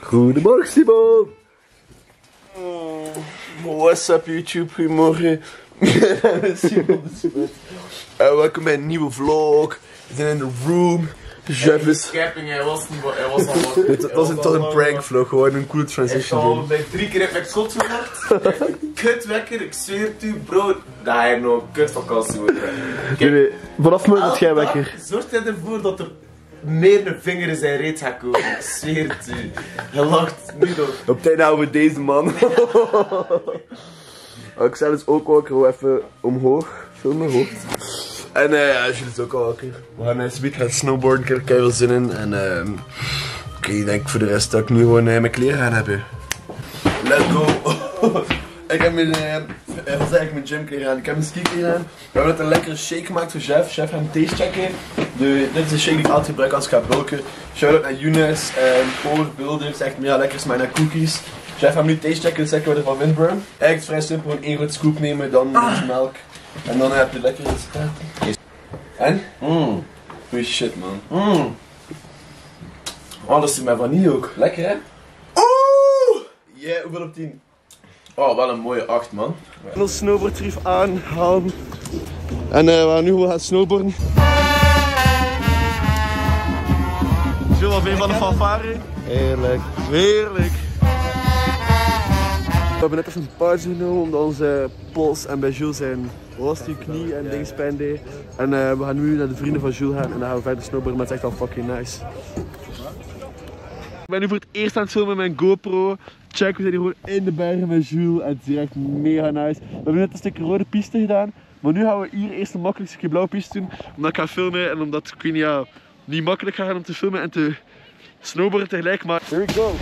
Goedemorgen Simon! What's up YouTube, goedemorgen. Simon de Smet. Welkom bij een nieuwe vlog. We zijn in de room. Chef is... Hij was al Het was toch een prank vlog, gewoon een cool transition. Ik ben 3 keer in mijn schot gemaakt. Kut wekker, ik zweer het u bro. Dat hij nog een kutvakantie wordt. Nee, vanaf morgen dat jij wekker. Zorgt hij ervoor dat er meer een vinger in zijn reet gaat komen. Ik zweer het u. Hij lacht nu nog. Op tijd houden we deze man. Ik sta dus ook wakker, gewoon even omhoog. Filmen, hoofd. En ja, Jules is ook al wakker. We gaan zometeen gaan snowboarden, ik heb er veel zin in. En oké, ik denk voor de rest dat ik nu gewoon mijn kleren gaan hebben. Let's go! Ik heb mijn, wat zeg ik, mijn gymkleren aan. Ik heb mijn skikleren aan. We hebben net een lekkere shake gemaakt voor Chef. Chef gaat een taste checken. Dit is een shake die ik altijd gebruik als ik ga bulken. Shout-out naar Younes en Poor Builders. Echt mega lekker, smaakt naar cookies. Chef gaat nu taste checken, dus zeggen wat er van vindt, bro. Eigenlijk is het vrij simpel, gewoon 1 grote scoop nemen, dan een beetje melk. En dan heb je lekker resultaat. En? Goeie shit, man. Oh, dat is met vanille ook. Lekker, hè? Oeh! Yeah, hoeveel op 10? Oh, wel een mooie 8, man. Een snowboardtrief aanhalen. En we gaan nu gewoon gaan snowboarden. Zo wat een van de fanfare. Heerlijk. Heerlijk. We hebben net even een pauze genomen omdat onze pols en bij Jules zijn die knie en dingspijn deed. En we gaan nu naar de vrienden van Jules gaan en dan gaan we verder snowboarden, maar het is echt al fucking nice. Ik ben nu voor het eerst aan het filmen met mijn GoPro. Check, we zijn hier gewoon in de bergen met Jules en het is hier echt mega nice. We hebben net een stukje rode piste gedaan, maar nu gaan we hier eerst een makkelijk stukje blauwe piste doen. Omdat ik ga filmen en omdat ik niet makkelijk gaat gaan om te filmen en te snowboarden tegelijk, maar here we go!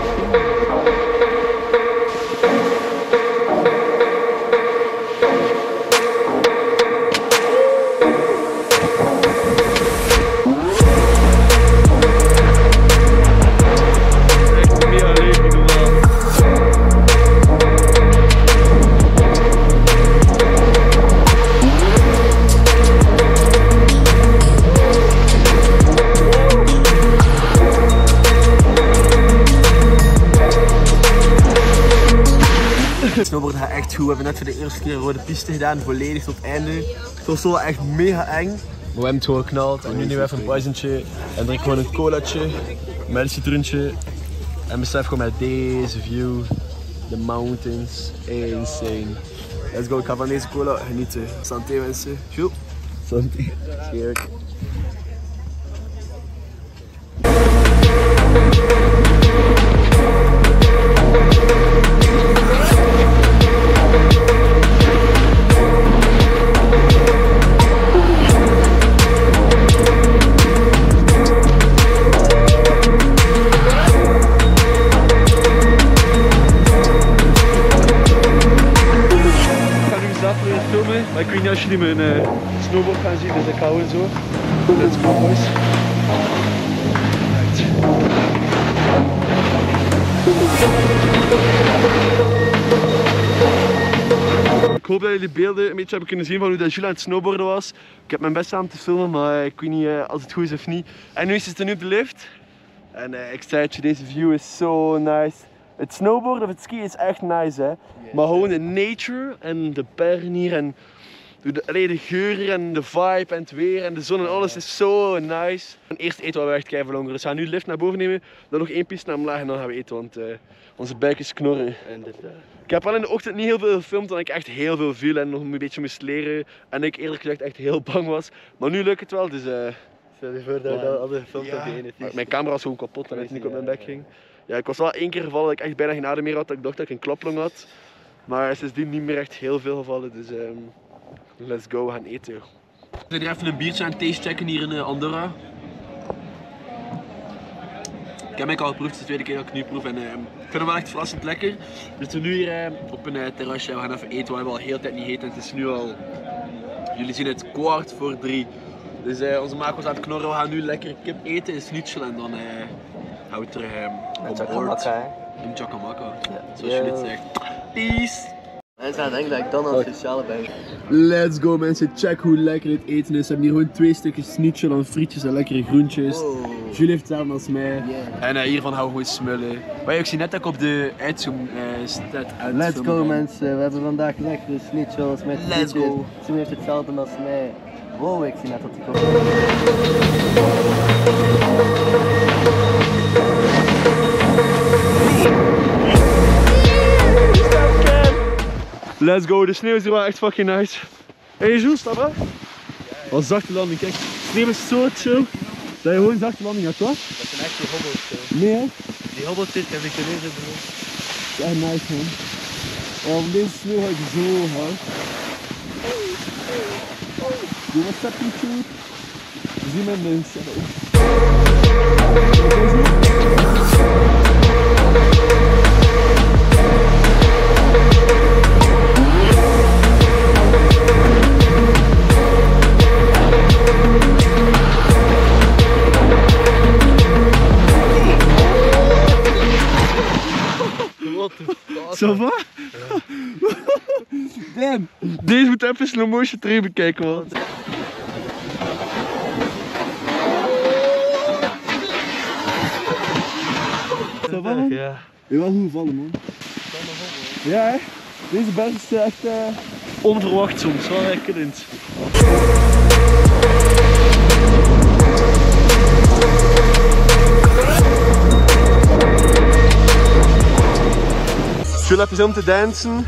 Snowboarden gaat echt goed. We hebben net voor de eerste keer een rode piste gedaan, volledig tot het einde. Het was wel echt mega eng. Maar we hebben het gewoon geknald. En nu even een pauzentje. En drink gewoon een colaatje met een citroentje. En besef gewoon met deze view. De mountains. Insane. Let's go, ik ga van deze cola genieten. Santé mensen. Joep. Santé. Heerlijk. Maar ik weet niet als jullie mijn snowboard gaan zien, dus ik hou en zo. Let's go boys. Ik hoop dat jullie beelden een beetje hebben kunnen zien van hoe dat Jules aan het snowboarden was. Ik heb mijn best aan te filmen, maar ik weet niet als het goed is of niet. En nu is het nu op de lift. En ik zei het je, deze view is zo nice. Het snowboarden of het skiën is echt nice, hè. Maar gewoon de nature en de bergen hier en de geuren en de vibe en het weer en de zon en alles is zo nice. Eerst eten we echt keihard langer, dus we gaan nu de lift naar boven nemen, dan nog 1 piste naar omlaag en dan gaan we eten, want onze buik is knorren. Ik heb al in de ochtend niet heel veel gefilmd, omdat ik echt heel veel viel en nog een beetje moest leren. En ik eerlijk gezegd echt heel bang was, maar nu lukt het wel, dus... Stel je voor dat we dat hadden gefilmd op de ene. Mijn camera was gewoon kapot en ik niet op mijn bek ging. Ja, ik was wel 1 keer gevallen dat ik echt bijna geen adem meer had, dat ik dacht dat ik een klaplong had. Maar sindsdien niet meer echt heel veel gevallen, dus let's go, we gaan eten. We zijn hier even een biertje aan het tastechecken hier in Andorra. Ik heb hem al geproefd, het is de tweede keer dat ik het nu proef en ik vind hem wel echt verrassend lekker. We zitten nu hier op een terrasje en we gaan even eten, we hebben al heel de tijd niet gegeten en het is nu al, jullie zien het, 2:15. Dus onze maak was aan het knorren, we gaan nu lekker kip eten, een schnitzel en dan gaan we terug op boord. In Chacamaca, zoals je dit zegt. Peace! Mensen denken dat ik dan al speciale ben. Let's go mensen, check hoe lekker dit eten is. We hebben hier gewoon 2 stukjes schnitzel en frietjes en lekkere groentjes. Julie heeft hetzelfde als mij. Yeah. En hiervan hou ik gewoon smullen. Maar ik zie net dat ik op de uitzoom staat uit. Let's go mensen, we hebben vandaag lekkere schnitzel's met Let's frietjes. go. Ze heeft hetzelfde als mij. Wow, ik zie net dat ik ook. Let's go, de sneeuw is hier wel echt fucking nice. Hey Jules, stap hè? Wat zachte landing, kijk. De sneeuw is zo chill. Dat je gewoon een zachte landing hebt, wat? Dat zijn echt die hobbels. Nee hè? Die hobbeltjes heb ik er even doen. Dat is echt nice man. Oh, van deze sneeuw ga ik zo hard. Doe wat stap niet goed. We zien hem in de shadow. Ça va? Damn! Deze moet even slow motion terug bekijken man. Ça va man? Ja. Je was goed vallen man. Ja hè? Deze berg is echt onverwacht soms, wel herkennend. Jules, heb je zin om te dansen?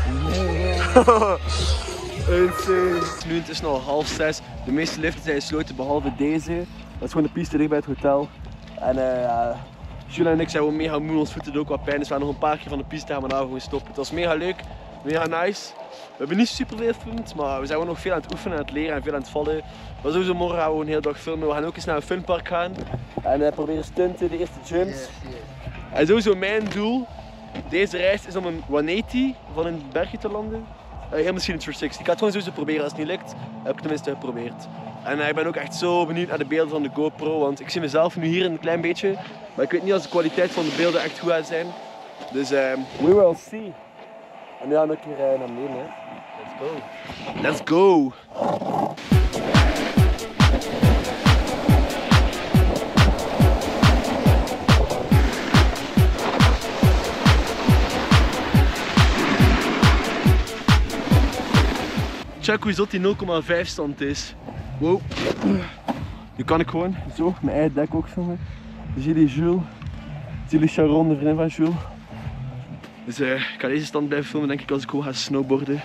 Nu het is nog 5:30. De meeste liften zijn gesloten behalve deze. Dat is gewoon de piste dicht bij het hotel. En Jules en ik zijn gewoon mega moe, ons voeten doen ook wat pijn. Dus we gaan nog een paar keer van de piste gaan, maar nou gewoon stoppen. Het was mega leuk, mega nice. We hebben niet super veel gefilmd, maar we zijn gewoon nog veel aan het oefenen, aan het leren en veel aan het vallen. Maar sowieso morgen gaan we gewoon een hele dag filmen. We gaan ook eens naar een funpark gaan. En proberen stunten, de eerste jumps. En sowieso mijn doel, deze reis is om een 180 van een bergje te landen. Heel misschien een 360. Ik ga het gewoon sowieso proberen. Als het niet lukt, heb ik tenminste geprobeerd. En ik ben ook echt zo benieuwd naar de beelden van de GoPro, want ik zie mezelf nu hier een klein beetje. Maar ik weet niet als de kwaliteit van de beelden echt goed gaat zijn. Dus we will see. En nu gaan we een keer naar beneden. Hè. Let's go! Let's go! Check hoe zot die 0,5 stand is. Wow. Nu kan ik gewoon zo mijn eigen dek ook filmen. Dus jullie Jules. Jullie Sharon, de vriendin van Jules. Dus ik ga deze stand blijven filmen denk ik als ik gewoon ga snowboarden.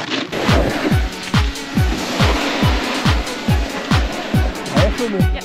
Ga jij filmen? Ja.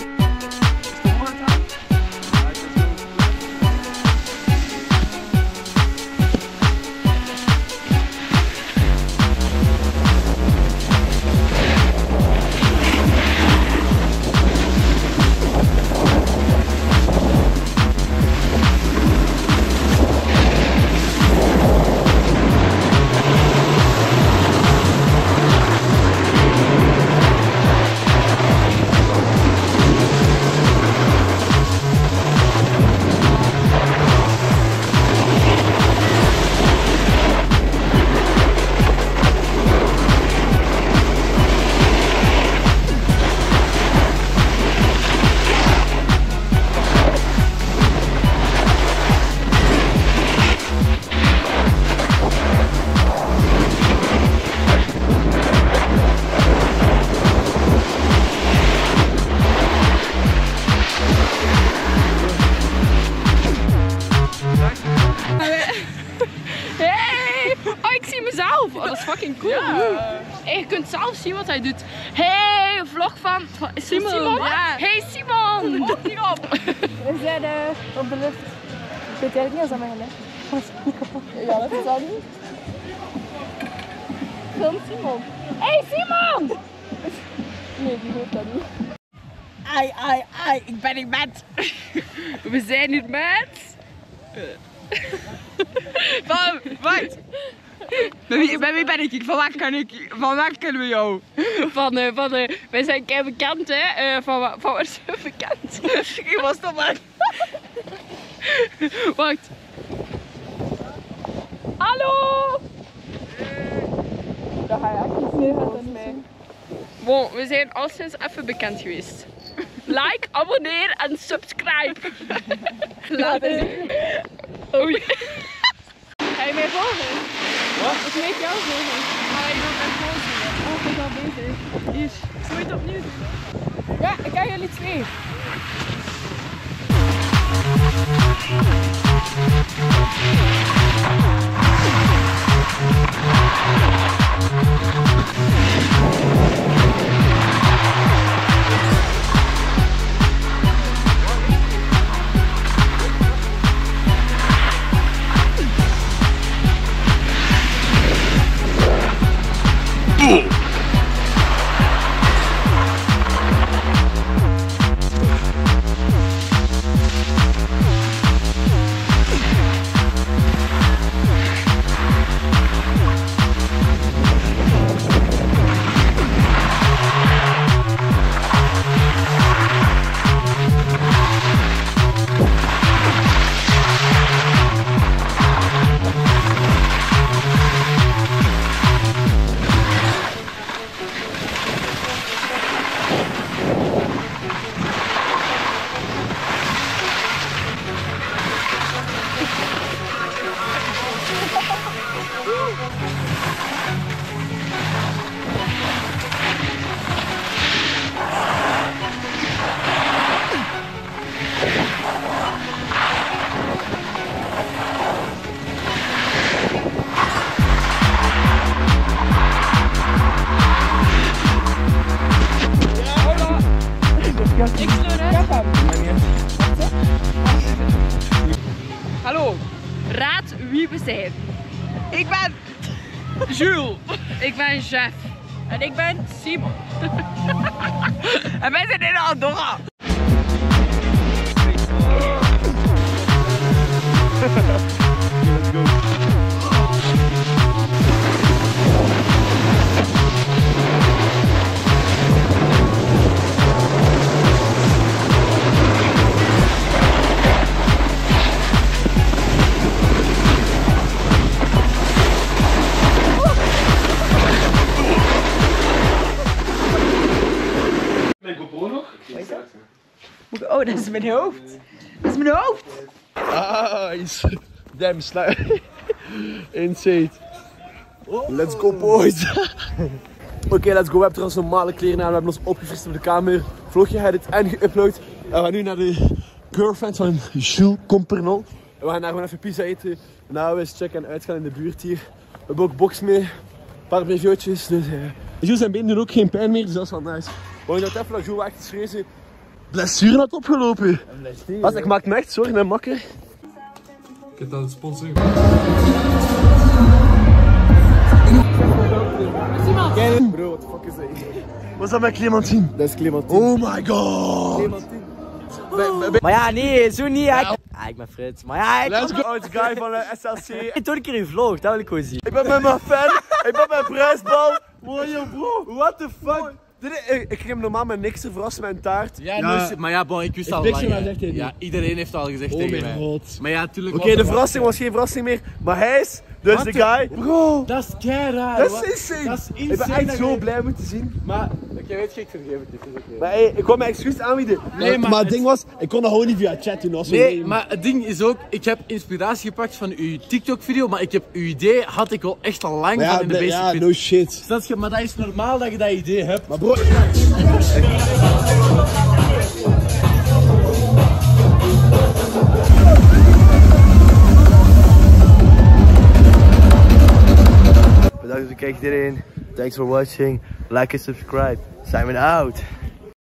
Oh, dat is fucking cool. Ja. Hey, je kunt zelf zien wat hij doet. Hey, vlog van Simon. Ja. Hey Simon! Op hierop! We zijn op de lucht. Ik weet eigenlijk niet als dat mijn gelegd. Ja, dat is al niet. Film Simon. Hey Simon! Nee, die hoort dat niet. Ai, ik ben niet met. We zijn niet met. Wacht. Bij wie ben ik? Van waar kennen we jou? Wij zijn kei bekend hè. Van waar zijn we bekend? Ik was toch maar. Wacht. Hallo! Dat ga je echt niet zien volgens mij. Bon, we zijn al sinds even bekend geweest. Like, abonneer en subscribe. Later. Oei. Ga je mij volgen? Wat? Ik weet jou volgen. Maar ik ben met volgen. Oh, ik ben al bezig. Hier. Zal je het opnieuw doen? Ja, ik ken jullie twee. Hallo, raad wie we zijn. Ik ben Jules. Ik ben Jeff. En ik ben Simon. En wij zijn in Andorra. Oh, dat is mijn hoofd. Dat is mijn hoofd. Nice. Damn, sluit. Insane. Let's go, boys. Oké, let's go. We hebben trouwens normale kleren aan. We hebben ons opgefrist op de kamer. Vlogje edit en geüpload. En we gaan nu naar de girlfriend van Jules Compernol. En we gaan daar gewoon even pizza eten. Daarna eens checken en uitgaan in de buurt hier. We hebben ook box mee. Een paar breviootjes. Dus Jules zijn benen doen ook geen pijn meer, dus dat is wel nice. We gaan even naar Jules weg te schreeuwen. Blessure had opgelopen. Wat, ik maak me echt zorgen, hè, makker. Ik heb dat sponsoring. Bro, what the fuck is dat? Wat is dat met Clementine? Dat is Clementine. Oh my god! Clementine. Maar ja, nee, zo niet. Ik ben Frits. Maar ja, Let's go! Oud guy van de SLC. Ik doe een keer een vlog, dat wil ik gewoon zien. Ik ben met mijn fan. Ik ben met prijsbal. Wow, bro. What the fuck? Ik ging hem normaal met niks te verrassen met een taart. Ja, maar ja, bon, ik wist al lang. Ja, iedereen heeft al gezegd tegen mij. God. Maar ja, tuurlijk. Oké, de verrassing was geen verrassing meer. Maar hij is dus de guy. Bro, dat is kei raar. dat is insane. Ik ben echt zo blij om te zien. Maar, oké, weet je, ik vergeef het. Maar hey, ik kon mijn excuus aanbieden. Nee, maar het ding was, ik kon dat gewoon niet via chat doen. Nee, maar het ding is ook, ik heb inspiratie gepakt van uw TikTok-video, maar ik heb uw idee, had ik al echt al lang van in de basic fit. No shit. Snap je? Maar dat is normaal dat je dat idee hebt. Maar bro, bedankt voor het kijken iedereen. Thanks for watching. Like en subscribe. Simon out.